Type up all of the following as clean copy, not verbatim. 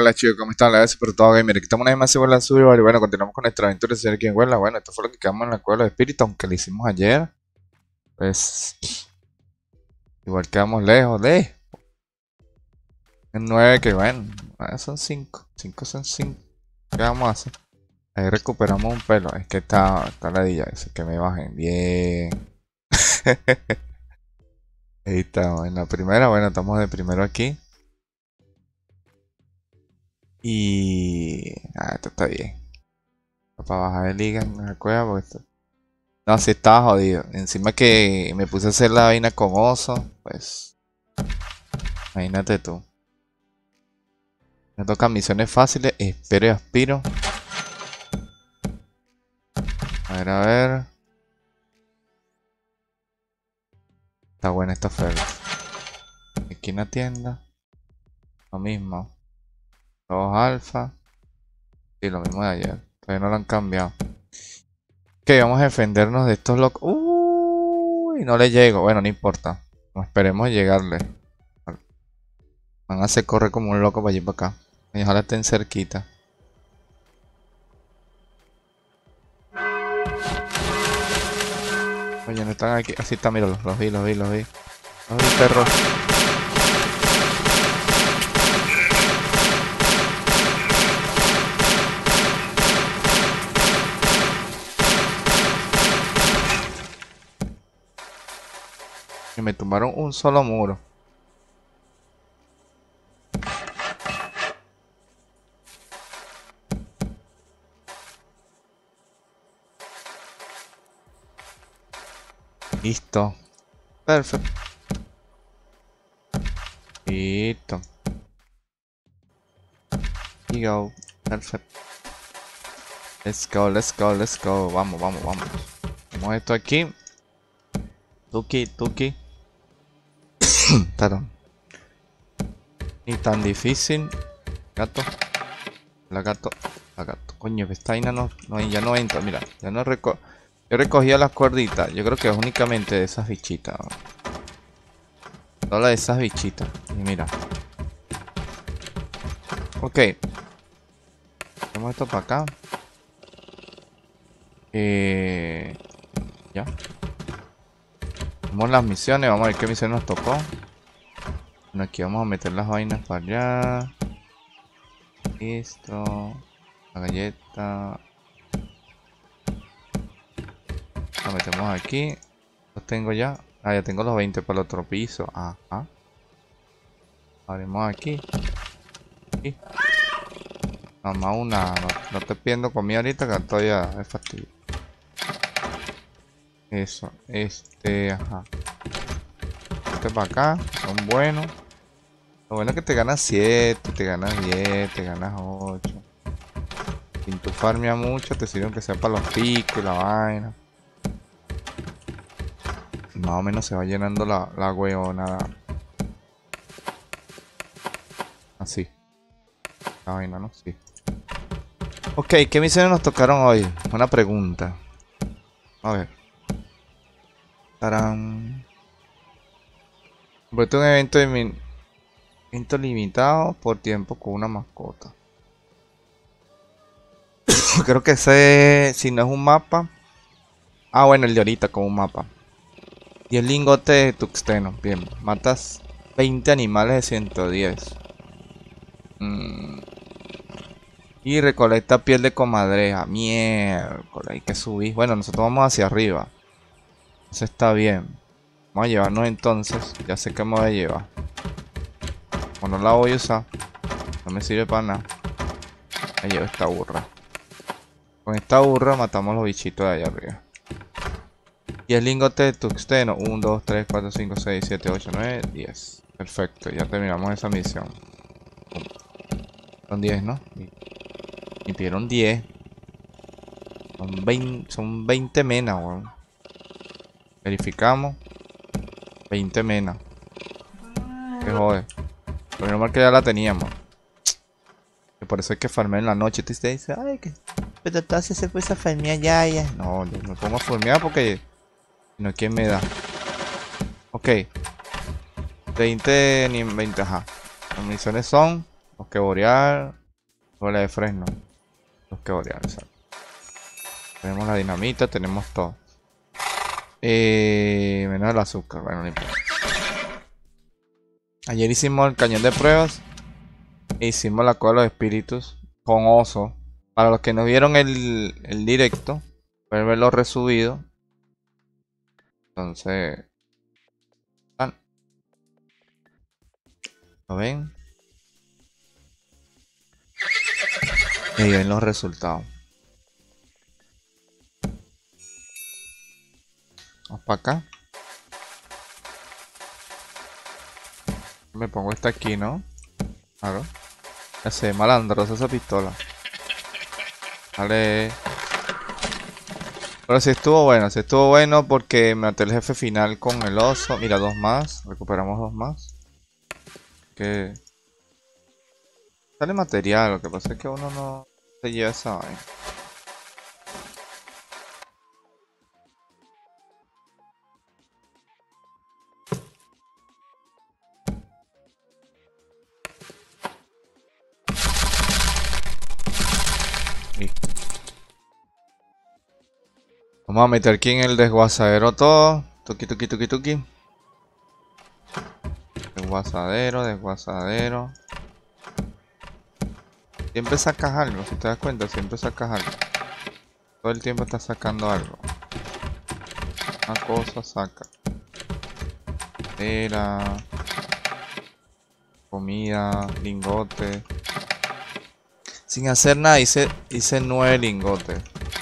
Hola chicos, ¿cómo están? Gracias por todo, gamer. Aquí estamos una vez más en la Survival y bueno, continuamos con nuestra aventura de ser aquí en Huela. Bueno, esto fue lo que quedamos en la Cueva de los Espíritus, aunque lo hicimos ayer. Pues, igual quedamos lejos de en 9 que bueno, son 5. 5 son 5. ¿Qué vamos a hacer? Ahí recuperamos un pelo. Es que está ladilla eso, que me bajen. Bien. Ahí estamos, en la primera. Bueno, estamos de primero aquí. Y... esto está bien. Para bajar el liga en la cueva porque no, sí estaba jodido. Encima que me puse a hacer la vaina con oso, pues imagínate tú. Me tocan misiones fáciles, espero y aspiro. A ver. Está buena esta oferta. Aquí en la tienda. Lo mismo. Los alfa. Y lo mismo de ayer. Todavía no lo han cambiado. Ok, vamos a defendernos de estos locos. Uy, no le llego. Bueno, no importa. No esperemos llegarle. Van a hacer correr como un loco para allí para acá. Y ojalá estén cerquita. Oye, no están aquí. Así está, mira, los vi. Los vi, perros. Y me tumbaron un solo muro. Listo. Perfecto. Listo. Y go. Perfecto. Let's go, let's go, let's go. Vamos, vamos, vamos. Vamos esto aquí. Tuki, tuki. Perdón. Ni tan difícil. Gato. La gato. La gato. Coño, que esta vaina ya no entra. Mira, ya no reco... Yo recogía las cuerditas. Yo creo que es únicamente de esas bichitas. Solo de esas bichitas. Y mira. Ok. Hacemos esto para acá. Ya. Vamos las misiones. Vamos a ver qué misión nos tocó. Bueno, aquí vamos a meter las vainas para allá. Listo. La galleta. La metemos aquí. Los tengo ya. Ya tengo los 20 para el otro piso. Ajá. Abrimos aquí. Aquí. Nomás una. No estoy pidiendo comida ahorita que estoy ya es fastidio. Eso. Ajá. Este para acá. Son buenos. Lo bueno es que te ganas 7, te ganas 10, te ganas 8. Sin tu farmea mucho, te sirven que sea para los picos y la vaina. Más o menos se va llenando la huevonada. Así. La vaina, ¿no? Sí. Ok, ¿qué misiones nos tocaron hoy? Buena pregunta. A ver. Tarán. Complete un evento limitado por tiempo con una mascota. Creo que ese, si no es un mapa. Bueno, el de ahorita con un mapa. Y el lingote de tuxteno. Bien, matas 20 animales de 110. Y recolecta piel de comadreja. Miércoles, hay que subir. Bueno, nosotros vamos hacia arriba. Eso está bien. Vamos a llevarnos entonces. Ya sé que me voy a llevar. O no la voy a usar. No me sirve para nada. Me llevo esta burra. Con esta burra matamos los bichitos de allá arriba. Y el lingote de tuxteno. 1, 2, 3, 4, 5, 6, 7, 8, 9, 10. Perfecto, ya terminamos esa misión. Son 10, ¿no? Y pidieron 10. Son 20 menas, weón. Verificamos. 20 menas. Que jode. Pero normal que ya la teníamos. Que por eso hay que farmear en la noche. Y usted dice, ay, que. Pero entonces se puso a farmear ya. No, yo me pongo a farmear porque. No, ¿quién me da? Ok. 20 ni 20, ajá. Las misiones son. Ok. bosque boreal. Bola de fresno. Bosque boreal, exacto. Tenemos la dinamita, tenemos todo. Menos el azúcar, bueno, no importa. Ayer hicimos el cañón de pruebas. E hicimos la cueva de los espíritus con oso. Para los que no vieron el directo, pueden verlo resubido. Entonces, ¿lo ven? Y ven los resultados. Vamos para acá. Me pongo esta aquí, ¿no? Claro. Ese malandrosa esa pistola. Vale. Pero sí estuvo bueno porque me maté el jefe final con el oso. Mira, dos más. Recuperamos dos más. Que sale material, lo que pasa es que uno no se lleva esa vaina. Listo. Vamos a meter aquí en el desguazadero todo. Tuki tuki tuki tuki. Desguazadero, desguazadero. Siempre sacas algo, si te das cuenta, siempre sacas algo. Todo el tiempo estás sacando algo. Una cosa saca. Madera. Comida, lingotes. Sin hacer nada, hice 9 lingotes.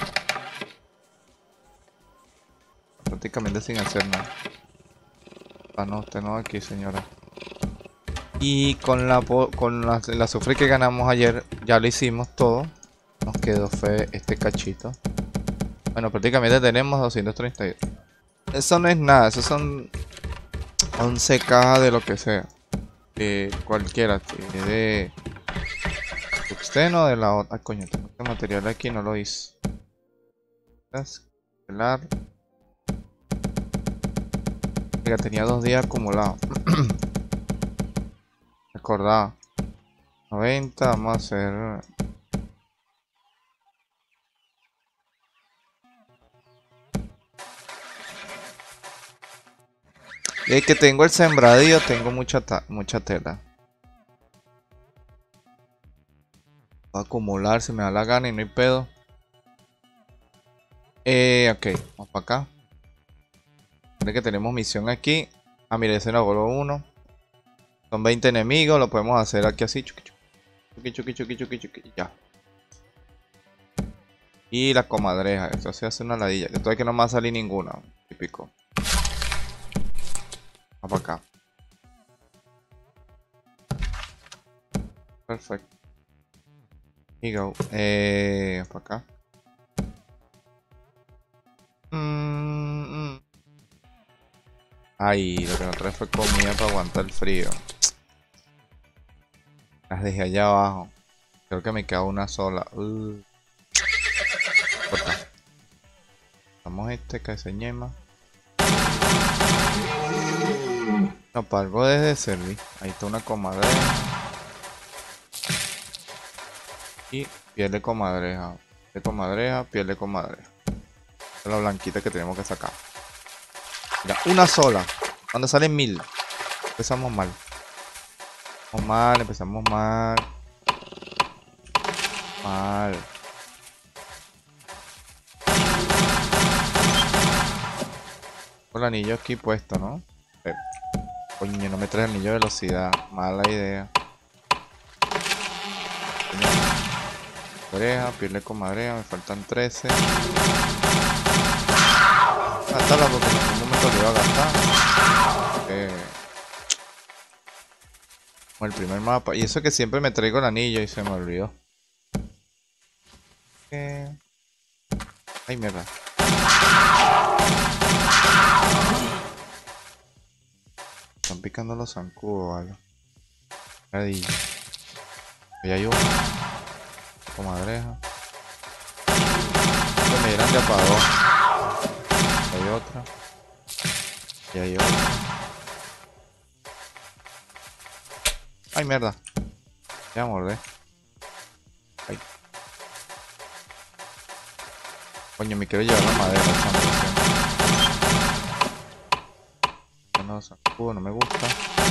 Prácticamente sin hacer nada. Ah, no, usted no aquí, señora. Y con el azufre que ganamos ayer, ya lo hicimos todo. Nos quedó fue este cachito. Bueno, prácticamente tenemos 232. Eso no es nada, eso son 11 cajas de lo que sea. Cualquiera, de tuxteno de la otra. Coño, tengo este material aquí, no lo hice. Escalar. Mira, tenía 2 días acumulados. Recordado. 90, vamos a hacer. Y es que tengo el sembradío, tengo mucha tela. Va a acumular si me da la gana y no hay pedo. Ok, vamos para acá. Mira que tenemos misión aquí. Ah, mira, ese no vuelvo uno. Son 20 enemigos, lo podemos hacer aquí así. Chuki, chuki, ya. Y la comadreja, eso se hace una ladilla. Esto es que no me va a salir ninguna. Típico. Vamos para acá. Perfecto. Here you go. Para acá. Ay, lo que no trae fue comida para aguantar el frío. Las dejé allá abajo. Creo que me queda una sola. Corta. Vamos este que se ñema. No, para algo desde servir. Ahí está una comadreja. Y piel de comadreja. De comadreja, piel de comadreja. Esta es la blanquita que tenemos que sacar. Mira, una sola. Cuando salen 1000. Empezamos mal. Empezamos mal. Con el anillo aquí puesto, ¿no? Coño, no me trae el anillo de velocidad. Mala idea. Oreja, piel de comadreja, me faltan 13. Gastarla porque en algún momento lo iba a gastar. Como el primer mapa. Y eso que siempre me traigo el anillo y se me olvidó. Ay, mierda. Están picando los zancudos, ¿vale? Ahí hay uno. Comadreja. Esto me dirán de apagón. Hay otra. Y hay otra. Ay, mierda. Ya mordé. Ay. Coño, me quiero llevar la madera, chamo, no, sacudo, no me gusta.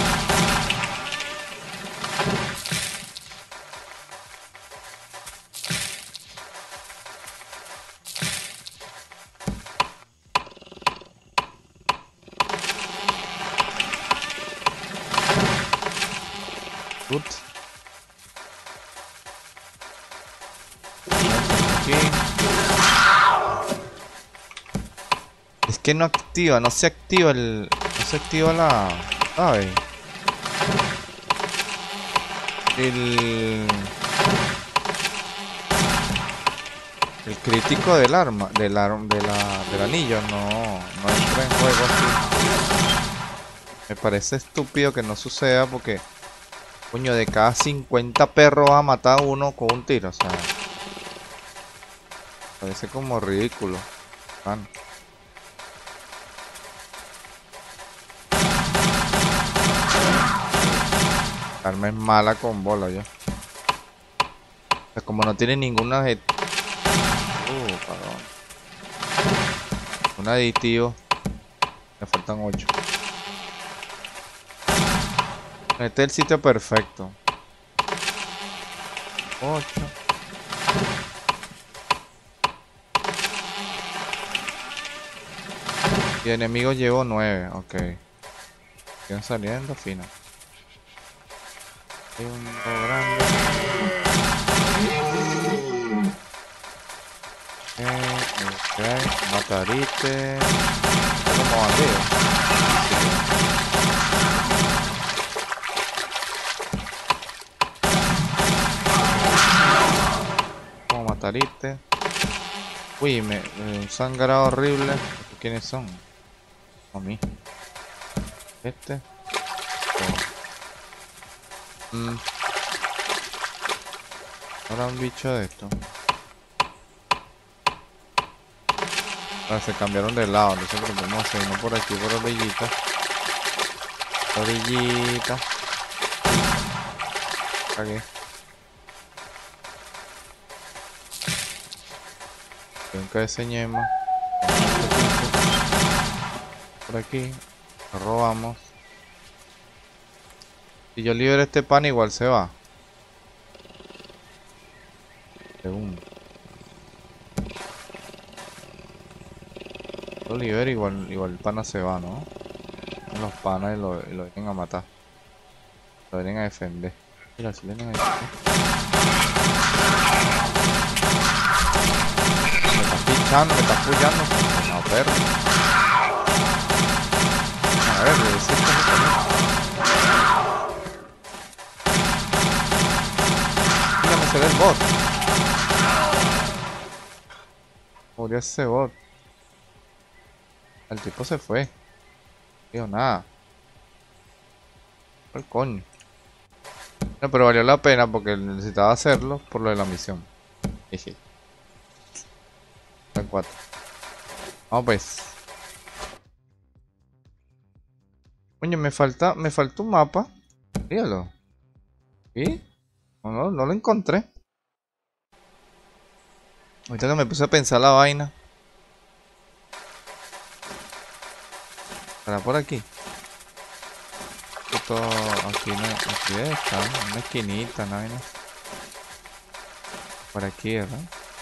Good. Aquí. Es que no activa, no se activa el... No se activa la... ¿Sabes? El crítico del arma, del anillo no entra en juego así. Me parece estúpido que no suceda porque, coño, de cada 50 perros va a matar a uno con un tiro, o sea, parece como ridículo, man. El arma es mala con bola ya. O sea, como no tiene ninguna perdón. Un aditivo. Me faltan 8. Este es el sitio perfecto. 8. Y enemigos llevo 9. Ok. Siguen saliendo fino. Hay un grande. Ok. Matarite. Como bandido. Como matarite. Uy, un sangrado horrible. ¿Estos quiénes son? A mí. Este. Ahora un bicho de esto. Ahora se cambiaron de lado, entonces lo que podemos hacer, no por aquí, por orillita. Orillita. Aquí. Nunca diseñemos. Por aquí. Lo robamos. Si yo libero este pan, igual se va. Segundo. Lo libero, igual el pana se va, ¿no? Los panas y lo vienen a matar. Lo vienen a defender. Mira, si vienen a defender. Me estás pichando, me estás puyando. No, perro. A ver, le decís cómo se se ve el bot. Murió ese bot. El tipo se fue. Digo, nada. El coño. No, pero valió la pena porque necesitaba hacerlo por lo de la misión. Jeje. Están 4. Vamos pues. Coño, me falta un mapa. Míralo. ¿Y? No lo encontré. Ahorita que me puse a pensar la vaina. ¿Estará por aquí? Esto aquí no, aquí está, una esquinita, ¿no? Por aquí, ¿verdad?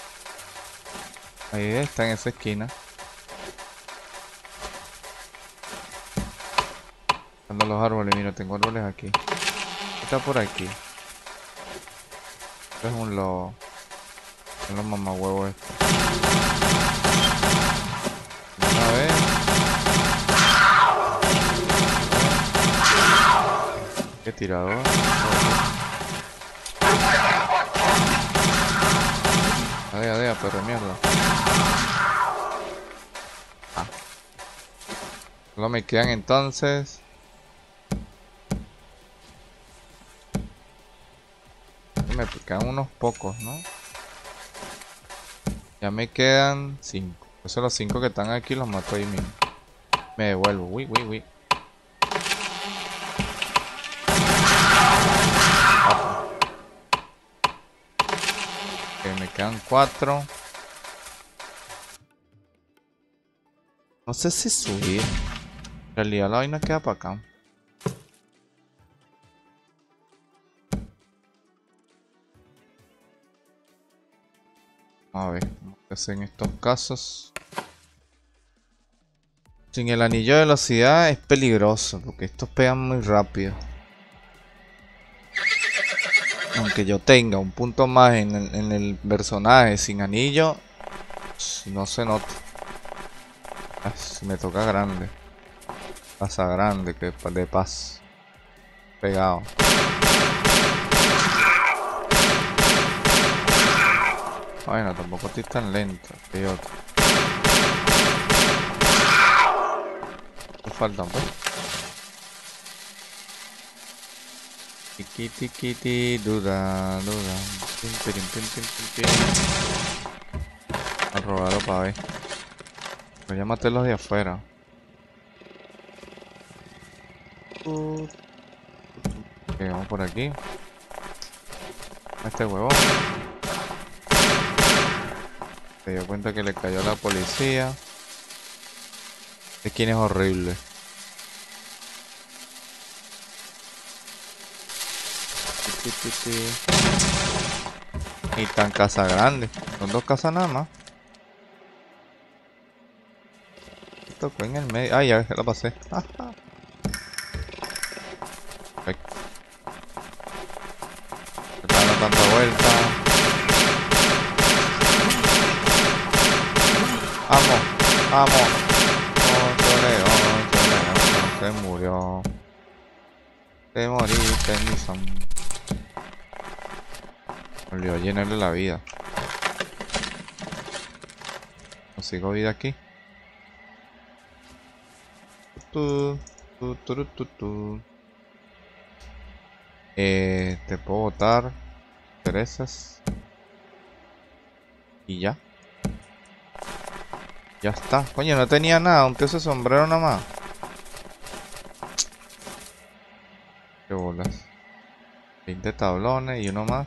Ahí está, en esa esquina. Ando los árboles, mira, tengo árboles aquí. Está por aquí. Esto es un lobo. Son los mamahuevos estos. A ver. Qué tirador. Adea, perro de mierda. Ah. Solo me quedan entonces. Me quedan unos pocos, ¿no? Ya me quedan 5. Esos los 5 que están aquí los mato ahí mismo. Me devuelvo. Uy. quedan 4. No sé si subir. En realidad la vaina queda para acá. A ver, ¿cómo se hace en estos casos? Sin el anillo de velocidad es peligroso, porque estos pegan muy rápido. Aunque yo tenga un punto más en el personaje sin anillo, no se nota. Si me toca grande. Pasa grande, que de paz. Pegado. Bueno, tampoco estoy tan lento. Que otro. ¿Qué faltan, pues? Tiki tiki duda. A robarlo para ver. Voy a matar los de afuera. Ok, vamos por aquí. Este huevón. Se dio cuenta que le cayó a la policía. ¿De quién es horrible? Y tan casa grande. Son 2 casas nada más. Tocó en el medio. Ah, ya lo pasé. Perfecto. Está dando tanta vuelta. Vamos. Se murió. Te moriste, mi son. Me olvidó llenarle la vida. Consigo vida aquí. Te puedo botar. Intereses. Y ya. Ya está. Coño, no tenía nada. Un ese sombrero nada más. Qué bolas. 20 tablones y uno más.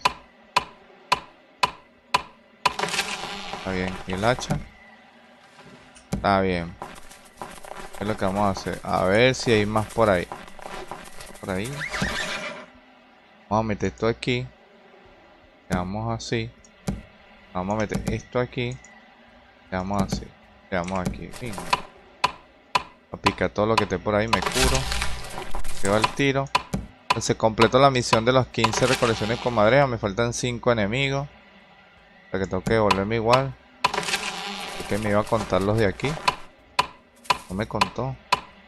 Está bien. ¿Y el hacha? Está bien. ¿Qué es lo que vamos a hacer? A ver si hay más por ahí. Por ahí. Vamos a meter esto aquí. Quedamos así. Vamos a meter esto aquí. Quedamos así. Quedamos aquí. Venga. A picar todo lo que esté por ahí. Me curo. Quedo al tiro. Se completó la misión de las 15 recolecciones con madera. Me faltan 5 enemigos. O sea que tengo que devolverme igual. Porque me iba a contar los de aquí. No me contó.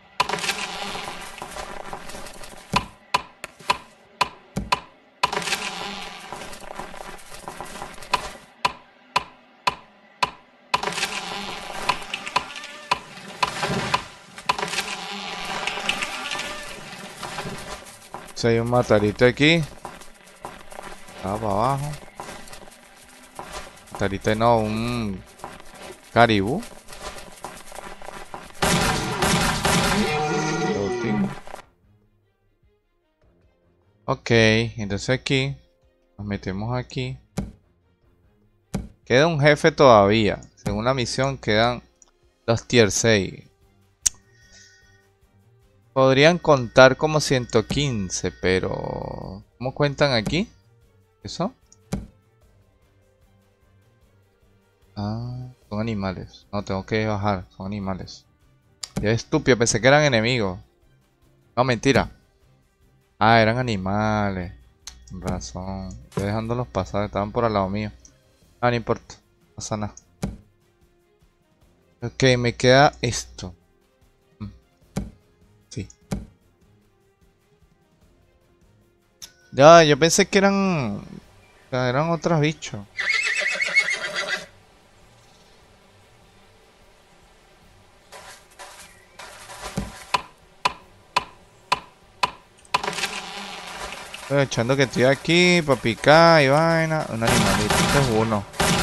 Si hay un matarito aquí. Estaba para abajo. Matarito no, un caribú. Ok, entonces aquí nos metemos aquí. Queda un jefe todavía. Según la misión quedan 2 tier 6. Podrían contar como 115, pero... ¿Cómo cuentan aquí? ¿Eso? Ah, son animales. No, tengo que bajar. Son animales. Ya estúpido, pensé que eran enemigos. No, mentira. Ah, eran animales. Con razón. Estoy dejándolos pasar, estaban por al lado mío. Ah, no importa. No pasa nada. Ok, me queda esto. Sí. Ya, yo pensé que eran... Eran otros bichos. Estoy echando que estoy aquí para picar y vaina. Un animalito, este es uno.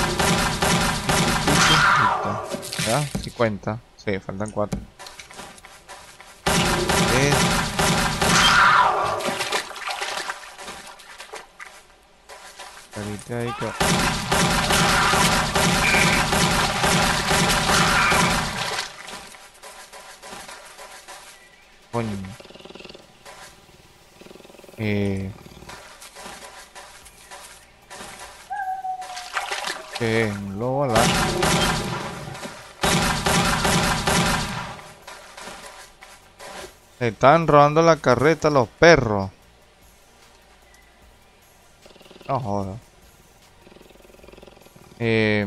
Ya, 50. Sí, faltan 4. Ahorita hay que... Coño. Un lobo la. Están robando la carreta los perros. No jodas. Me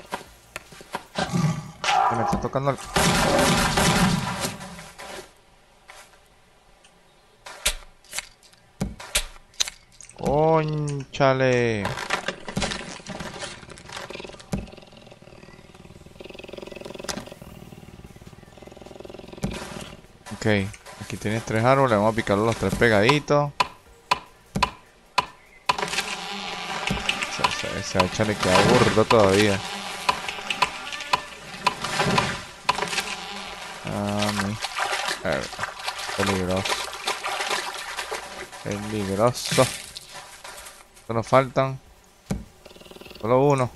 está tocando el... Cónchale. Ok, aquí tienes 3 árboles, vamos a picar los 3 pegaditos. Ese hacha le queda burdo todavía. Peligroso. Peligroso. Solo faltan. Solo uno.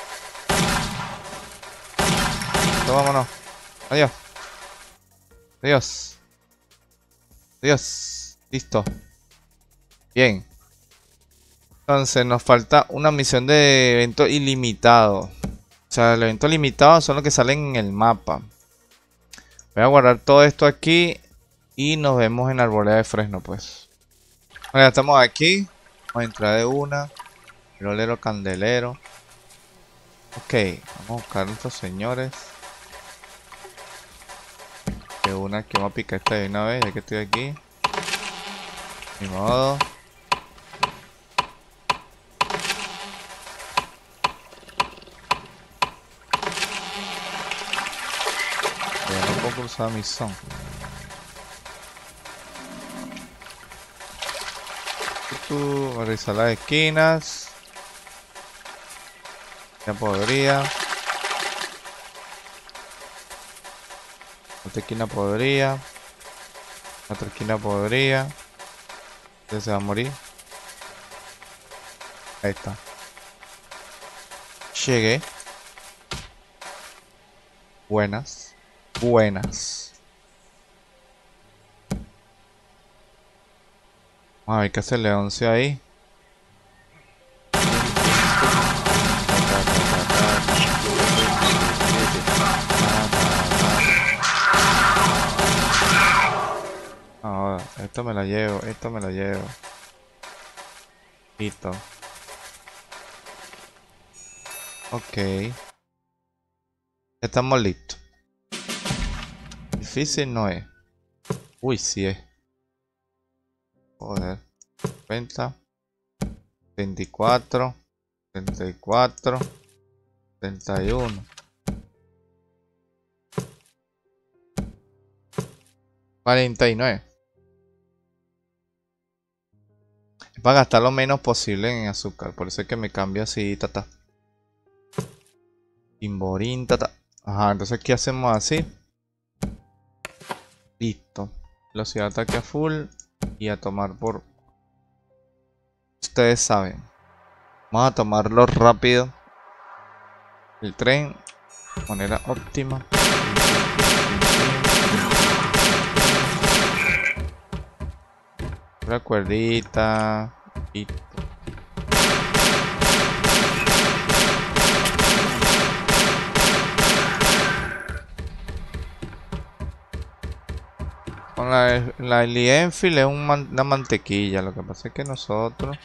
Vámonos. Adiós. Adiós. Adiós. Listo. Bien. Entonces nos falta una misión de evento ilimitado. O sea, el evento limitado son los que salen en el mapa. Voy a guardar todo esto aquí. Y nos vemos en Arboleda de Fresno, pues. Bueno, ya estamos aquí. Vamos a entrar de una. Rolero candelero. Ok, vamos a buscar a estos señores. De una que vamos a picar esta de una vez, ya que estoy aquí. Ni modo. Ya no puedo cruzar mi son. Revisar las esquinas. Ya podría. Otra esquina podría. Otra esquina podría. Ya se va a morir. Ahí está. Llegué. Buenas. Buenas. Vamos a ver qué hace el leoncio ahí. Ahora, esto me lo llevo, esto me lo llevo. Listo. Ok. Ya estamos listos. Difícil no es. Uy, sí es. Joder. 50. 24. 34. 31. 49. Es para gastar lo menos posible en azúcar. Por eso es que me cambio así, tata. Timborín, tata. Ajá, entonces aquí hacemos así. Listo. Velocidad de ataque a full. Y a tomar por... Ustedes saben. Vamos a tomarlo rápido. El tren. De manera óptima. Una cuerdita. Listo. Con la Enfield es una mantequilla. Lo que pasa es que nosotros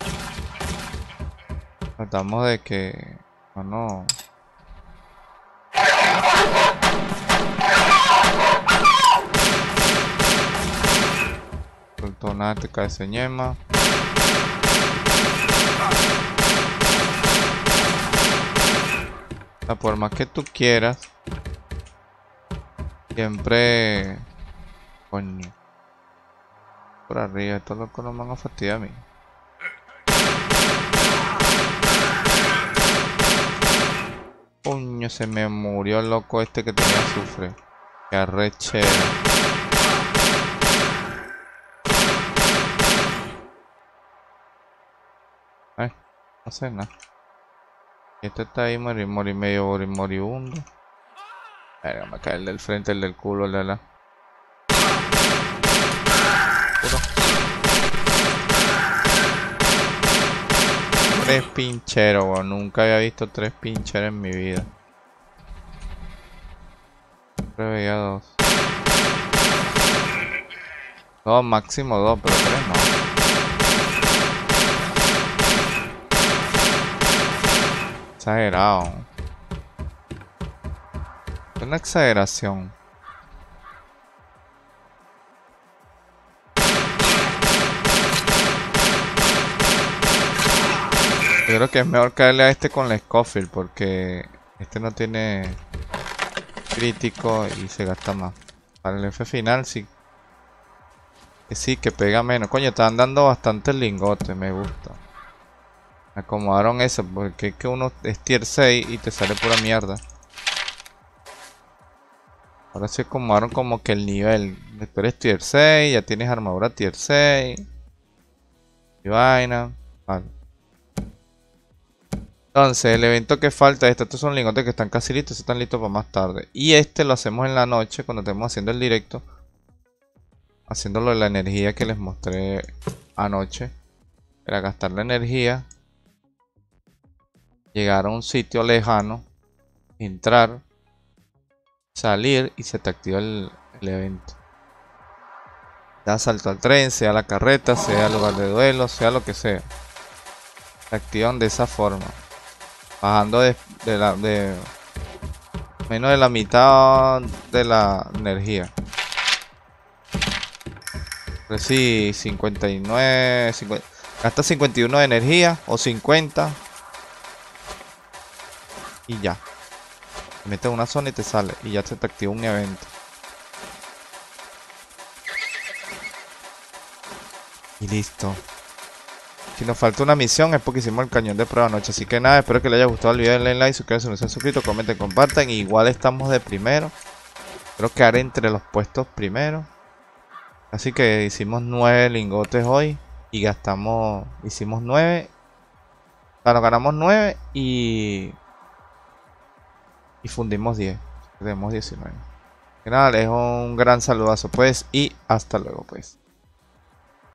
tratamos de que no. Soltó una teca de señema. Por más que tú quieras, siempre. Coño. Por arriba, estos locos no me van a fastidiar a mí. Coño, se me murió el loco este que tenía azufre. Qué arrechera. Ay, no sé nada. Y este está ahí moribundo. Verga, me cae el del frente, el del culo, la. 3 pincheros, weón. Nunca había visto 3 pincheros en mi vida. Siempre veía 2. 2, máximo 2, pero 3 no. Exagerado. Es una exageración. Yo creo que es mejor caerle a este con la Scofield porque este no tiene crítico y se gasta más. Para el F final sí. Que sí, que pega menos. Coño, están dando bastantes lingotes, me gusta. Me acomodaron eso porque es que uno es tier 6 y te sale pura mierda. Ahora se acomodaron como que el nivel. Tú eres tier 6, ya tienes armadura tier 6. Y vaina. Vale. Entonces, el evento que falta, estos son lingotes que están casi listos, están listos para más tarde. Y este lo hacemos en la noche, cuando estemos haciendo el directo. Haciéndolo de la energía que les mostré anoche. Era gastar la energía. Llegar a un sitio lejano. Entrar. Salir y se te activa el evento. Da salto al tren, sea la carreta, sea el lugar de duelo, sea lo que sea. Se activan de esa forma. Bajando de menos de la mitad de la energía. Pero sí, 59, 50, gasta 51 de energía o 50 y ya. Te metes en una zona y te sale y ya se te activa un evento. Y listo. Si nos falta una misión es porque hicimos el cañón de prueba anoche. Así que nada, espero que les haya gustado el video. Denle like, suscríbanse si no se han suscrito, comenten, compartan. Igual estamos de primero. Creo que haré entre los puestos primeros. Así que hicimos 9 lingotes hoy. Y gastamos, hicimos 9. Bueno, ganamos 9 y fundimos 10. Tenemos 19. Que nada, les dejo un gran saludazo pues. Y hasta luego pues.